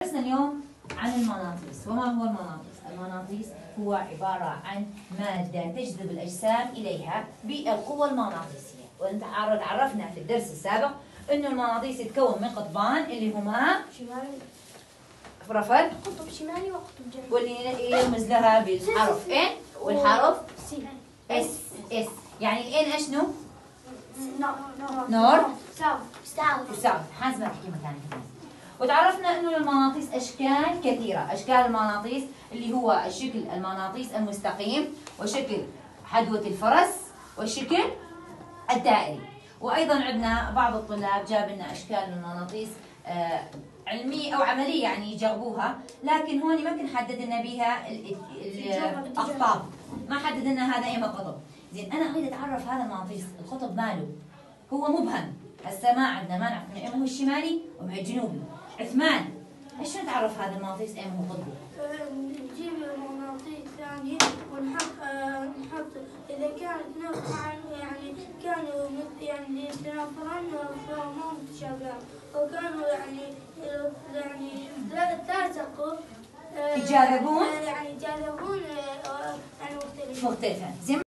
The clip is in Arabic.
درسنا اليوم عن المغناطيس. وما هو المغناطيس؟ المغناطيس هو عبارة عن مادة تجذب الأجسام إليها بالقوة المغناطيسية. وأنت عرفنا في الدرس السابق إنه المغناطيس يتكون من قطبان اللي هما شمالي رفض قطب شمالي وقطب جنوبي، واللي يرمز لها بالحرف N والحرف S. يعني الN اشنو؟ نورث وساوث. حاسبة تحكي مكانك هنا. وتعرفنا انه المغناطيس اشكال كثيره، اشكال المغناطيس اللي هو الشكل المغناطيس المستقيم، وشكل حدوه الفرس، والشكل الدائري. وايضا عندنا بعض الطلاب جاب لنا اشكال المغناطيس علميه او عمليه يعني يجربوها، لكن هون ما كان حدد لنا بها الاقطاب، ما حدد لنا هذا ايما قطب. زين انا اريد اتعرف هذا المغناطيس القطب ماله، هو مبهم هسه ما عندنا، ما نعرف ايما هو الشمالي وما الجنوبي. عثمان ايش نتعرف هذا المغناطيس ايما هو قطبه؟ نجيب المغناطيس ثاني ونحط إذا كانت يعني كانوا يعني يتنافرون فما متشابهان، وكانوا يعني لازقوا يتجاذبون يعني مختلفة. زين